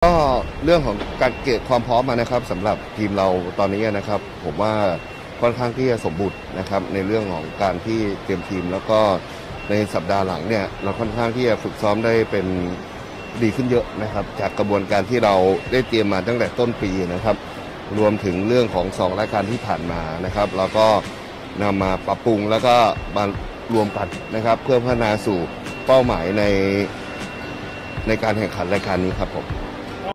ก็เรื่องของการเก็บความพร้อมมานะครับสำหรับทีมเราตอนนี้นะครับผมว่าค่อนข้างที่จะสมบูรณ์นะครับในเรื่องของการที่เตรียมทีมแล้วก็ในสัปดาห์หลังเนี่ยเราค่อนข้างที่จะฝึกซ้อมได้เป็นดีขึ้นเยอะนะครับจากกระบวนการที่เราได้เตรียมมาตั้งแต่ต้นปีนะครับรวมถึงเรื่องของ2 รายการที่ผ่านมานะครับเราก็นำมาปรับปรุงแล้วก็มารวมกันนะครับเพื่อพัฒนาสู่เป้าหมายในการแข่งขันรายการนี้ครับผม